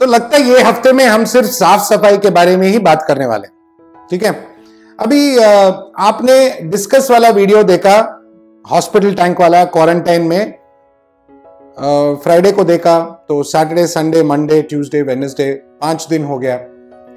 तो लगता है ये हफ्ते में हम सिर्फ साफ सफाई के बारे में ही बात करने वाले, ठीक है। अभी आपने डिस्कस वाला वीडियो देखा, हॉस्पिटल टैंक वाला, क्वारंटाइन में फ्राइडे को देखा, तो Saturday, Sunday, Monday, Tuesday, Wednesday 5 दिन हो गया।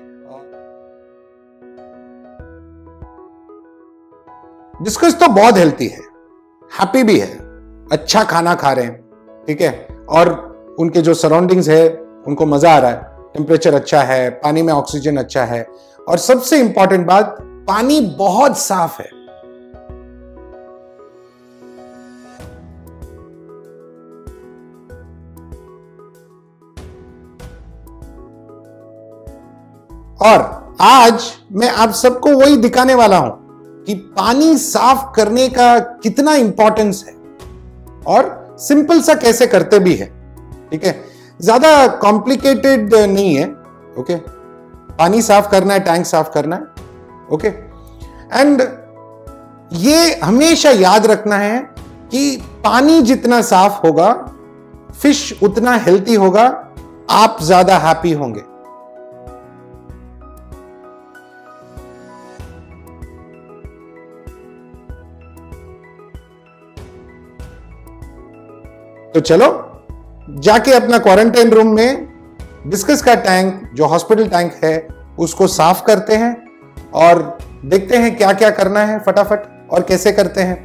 डिस्कस तो बहुत हेल्थी है, हैप्पी भी है, अच्छा खाना खा रहे हैं, ठीक है, और उनके जो सराउंडिंग्स है उनको मजा आ रहा है, टेम्परेचर अच्छा है, पानी में ऑक्सीजन अच्छा है, और सबसे इंपॉर्टेंट बात, पानी बहुत साफ है। और आज मैं आप सबको वही दिखाने वाला हूं कि पानी साफ करने का कितना इंपॉर्टेंस है और सिंपल सा कैसे करते भी है, ठीक है, ज्यादा कॉम्प्लिकेटेड नहीं है। ओके, पानी साफ करना है, टैंक साफ करना है, ओके। एंड ये हमेशा याद रखना है कि पानी जितना साफ होगा, फिश उतना हेल्थी होगा, आप ज्यादा हैप्पी होंगे। तो चलो जाके अपना क्वारंटाइन रूम में डिस्कस का टैंक, जो हॉस्पिटल टैंक है, उसको साफ करते हैं और देखते हैं क्या क्या करना है फटाफट और कैसे करते हैं।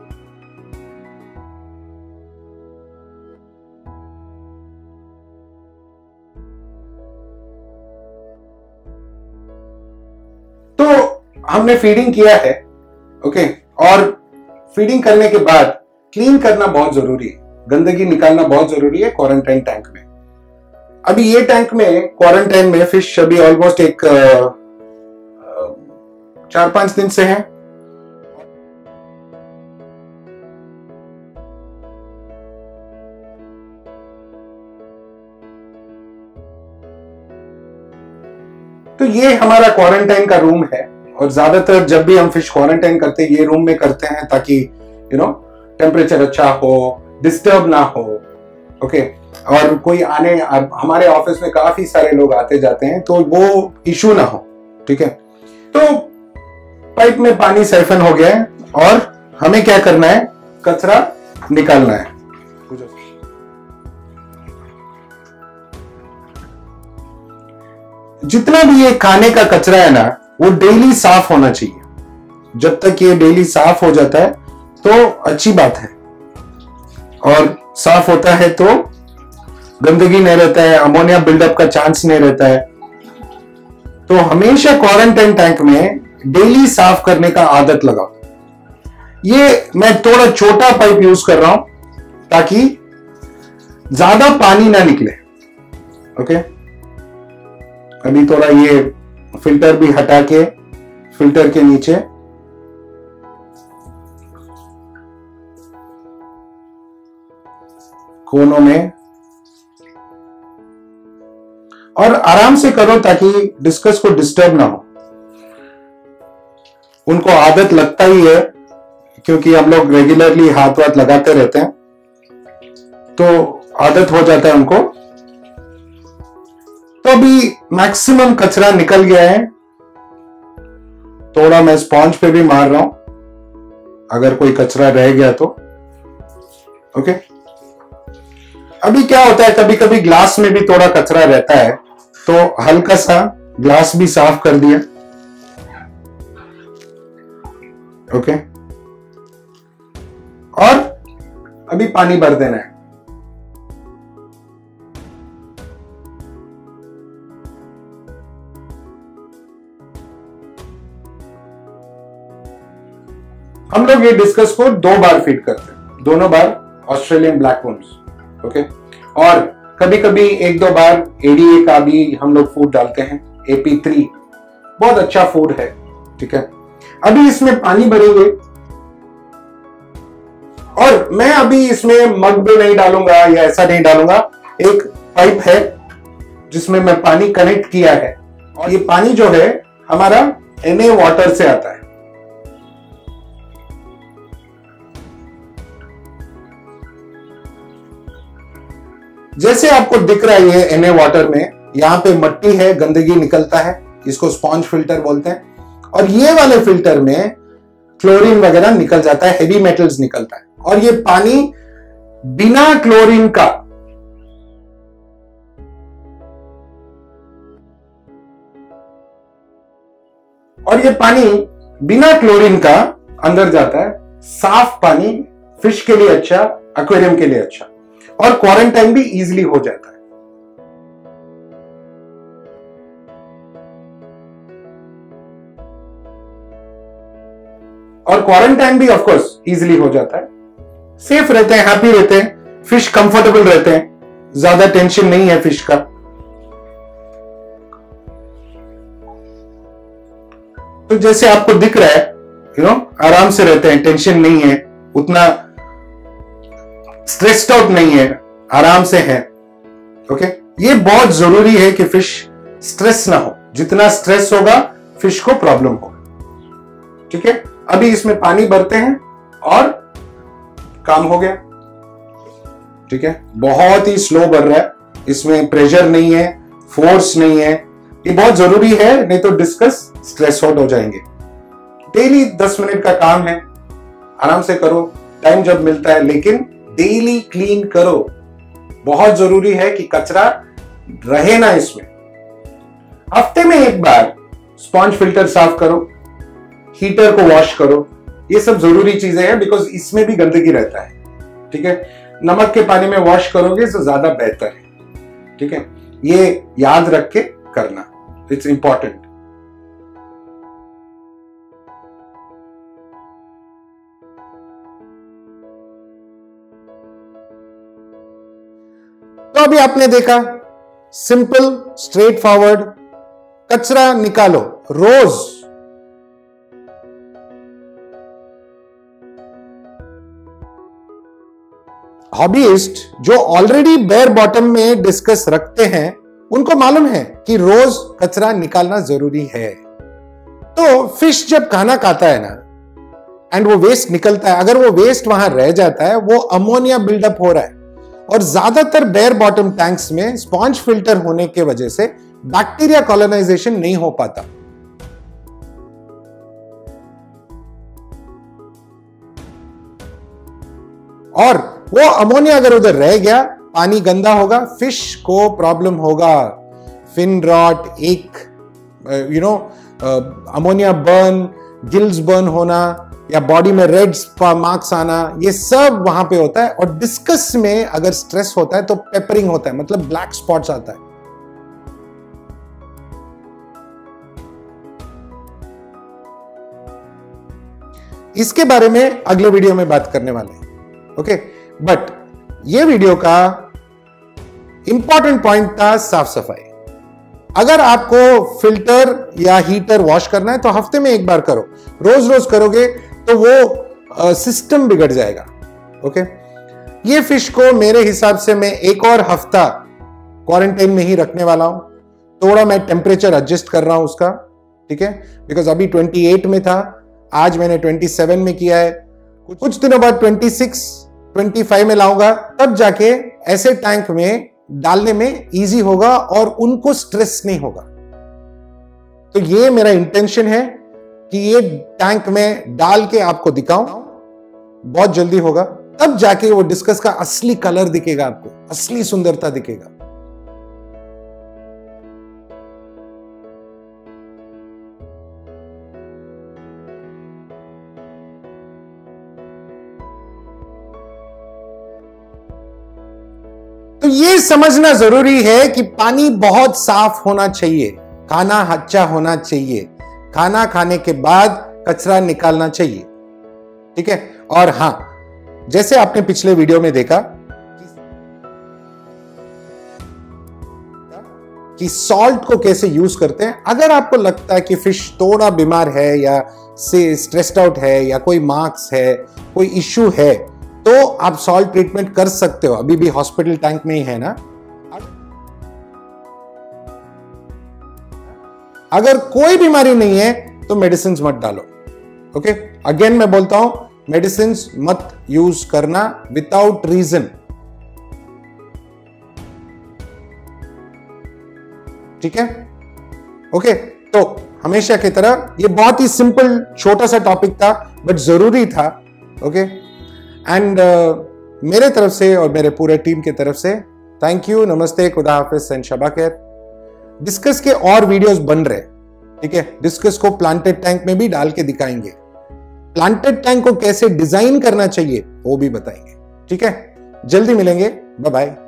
तो हमने फीडिंग किया है, ओके, और फीडिंग करने के बाद क्लीन करना बहुत जरूरी है, गंदगी निकालना बहुत जरूरी है क्वारंटाइन टैंक में। अभी ये टैंक में क्वारंटाइन में फिश अभी ऑलमोस्ट एक 4-5 दिन से है। तो ये हमारा क्वारंटाइन का रूम है, और ज्यादातर जब भी हम फिश क्वारंटाइन करते हैं ये रूम में करते हैं, ताकि टेम्परेचर अच्छा हो, डिस्टर्ब ना हो, ओके। और कोई हमारे ऑफिस में काफी सारे लोग आते जाते हैं, तो वो इशू ना हो, ठीक है। तो पाइप में पानी साइफन हो गया है और हमें क्या करना है, कचरा निकालना है। जितना भी ये खाने का कचरा है ना, वो डेली साफ होना चाहिए। जब तक ये डेली साफ हो जाता है तो अच्छी बात है, और साफ होता है तो गंदगी नहीं रहता है, अमोनिया बिल्डअप का चांस नहीं रहता है। तो हमेशा क्वारंटाइन टैंक में डेली साफ करने का आदत लगाओ। ये मैं थोड़ा छोटा पाइप यूज कर रहा हूं ताकि ज्यादा पानी ना निकले, ओके। अभी थोड़ा ये फिल्टर भी हटा के, फिल्टर के नीचे कोनों में, और आराम से करो ताकि डिस्कस को डिस्टर्ब ना हो। उनको आदत लगता ही है, क्योंकि हम लोग रेगुलरली हाथ वाथ लगाते रहते हैं, तो आदत हो जाता है उनको। तो अभी मैक्सिमम कचरा निकल गया है। थोड़ा मैं स्पॉन्ज पे भी मार रहा हूं अगर कोई कचरा रह गया तो, ओके। अभी क्या होता है, कभी कभी ग्लास में भी थोड़ा कचरा रहता है, तो हल्का सा ग्लास भी साफ कर दिया, ओके। और अभी पानी भर देना है। हम लोग ये डिस्कस को 2 बार फीड करते हैं, दोनों बार ऑस्ट्रेलियन ब्लैक वुम्स, ओके। और कभी कभी 1-2 बार एडीए का भी हम लोग फूड डालते हैं, AP3 बहुत अच्छा फूड है, ठीक है। अभी इसमें पानी भरेंगे, और मैं अभी इसमें मग भी नहीं डालूंगा या ऐसा नहीं डालूंगा। एक पाइप है जिसमें मैं पानी कनेक्ट किया है, और ये पानी जो है हमारा NA वाटर से आता है। जैसे आपको दिख रहा है ये NA वाटर में, यहाँ पे मट्टी है, गंदगी निकलता है, इसको स्पॉन्ज फिल्टर बोलते हैं। और ये वाले फिल्टर में क्लोरीन वगैरह निकल जाता है, हेवी मेटल्स निकलता है। और ये पानी बिना क्लोरीन का अंदर जाता है। साफ पानी फिश के लिए अच्छा, एक्वेरियम के लिए अच्छा, और क्वारंटाइन भी इजीली हो जाता है। और क्वारंटाइन भी ऑफ कोर्स इजीली हो जाता है। सेफ रहते हैं, हैप्पी रहते हैं, फिश कंफर्टेबल रहते हैं, ज्यादा टेंशन नहीं है फिश का। तो जैसे आपको दिख रहा है, आराम से रहते हैं, टेंशन नहीं है, उतना स्ट्रेस्ड आउट नहीं है, आराम से है। ओके, ये बहुत जरूरी है कि फिश स्ट्रेस ना हो। जितना स्ट्रेस होगा फिश को प्रॉब्लम होगा। ठीक है, अभी इसमें पानी भरते हैं और काम हो गया। ठीक है, बहुत ही स्लो भर रहा है, इसमें प्रेशर नहीं है, फोर्स नहीं है। ये बहुत जरूरी है, नहीं तो डिस्कस स्ट्रेस आउट हो जाएंगे। डेली 10 मिनट का काम है, आराम से करो टाइम जब मिलता है, लेकिन डेली क्लीन करो। बहुत जरूरी है कि कचरा रहे ना इसमें। हफ्ते में एक बार स्पॉन्ज फिल्टर साफ करो, हीटर को वॉश करो, ये सब जरूरी चीजें हैं, बिकॉज इसमें भी गंदगी रहता है। ठीक है, नमक के पानी में वॉश करोगे तो ज्यादा बेहतर है। ठीक है, ये याद रख के करना, इट्स इंपॉर्टेंट। तो अभी आपने देखा, सिंपल स्ट्रेट फॉरवर्ड, कचरा निकालो रोज। हॉबीइस्ट जो ऑलरेडी बेयर बॉटम में डिस्कस रखते हैं, उनको मालूम है कि रोज कचरा निकालना जरूरी है। तो फिश जब खाना खाता है ना, एंड वो वेस्ट निकलता है, अगर वो वेस्ट वहां रह जाता है, वो अमोनिया बिल्डअप हो रहा है। और ज्यादातर बेयर बॉटम टैंक्स में स्पॉन्ज फिल्टर होने के वजह से बैक्टीरिया कॉलोनाइजेशन नहीं हो पाता। और वो अमोनिया अगर उधर रह गया, पानी गंदा होगा, फिश को प्रॉब्लम होगा, fin rot, ammonia burn, gills burn होना, या बॉडी में रेड मार्क्स आना, ये सब वहां पे होता है। और डिस्कस में अगर स्ट्रेस होता है तो पेपरिंग होता है, मतलब ब्लैक स्पॉट्स आता है। इसके बारे में अगले वीडियो में बात करने वाले हैं। ओके, बट ये वीडियो का इंपॉर्टेंट पॉइंट था साफ सफाई। अगर आपको फिल्टर या हीटर वॉश करना है तो हफ्ते में एक बार करो। रोज रोज करोगे तो वो सिस्टम बिगड़ जाएगा। ओके, ये फिश को मेरे हिसाब से मैं एक और हफ्ता क्वारंटाइन में ही रखने वाला हूं। थोड़ा मैं टेम्परेचर एडजस्ट कर रहा हूं उसका। ठीक है, बिकॉज अभी 28 में था, आज मैंने 27 में किया है। कुछ दिनों बाद 26, 25 में लाऊंगा, तब जाके ऐसे टैंक में डालने में इजी होगा और उनको स्ट्रेस नहीं होगा। तो ये मेरा इंटेंशन है कि ये टैंक में डाल के आपको दिखाऊं, बहुत जल्दी होगा, तब जाके वो डिस्कस का असली कलर दिखेगा, आपको असली सुंदरता दिखेगा। तो ये समझना जरूरी है कि पानी बहुत साफ होना चाहिए, खाना अच्छा होना चाहिए, खाना खाने के बाद कचरा निकालना चाहिए। ठीक है, और हां, जैसे आपने पिछले वीडियो में देखा कि सॉल्ट को कैसे यूज करते हैं। अगर आपको लगता है कि फिश थोड़ा बीमार है या से स्ट्रेस्ड आउट है या कोई मार्क्स है, कोई इश्यू है, तो आप सॉल्ट ट्रीटमेंट कर सकते हो। अभी भी हॉस्पिटल टैंक में ही है ना। अगर कोई बीमारी नहीं है तो मेडिसिन मत डालो। ओके, अगेन मैं बोलता हूं, मेडिसिन मत यूज करना विदाउट रीजन। ठीक है, ओके। तो हमेशा की तरह ये बहुत ही सिंपल छोटा सा टॉपिक था बट जरूरी था, ओके। एंड मेरे तरफ से और मेरे पूरे टीम की तरफ से थैंक यू, नमस्ते, खुदा हाफिज एंड शबा खैर। डिस्कस के और वीडियोस बन रहे, ठीक है। डिस्कस को प्लांटेड टैंक में भी डाल के दिखाएंगे, प्लांटेड टैंक को कैसे डिजाइन करना चाहिए वो भी बताएंगे, ठीक है। जल्दी मिलेंगे, बाय बाय।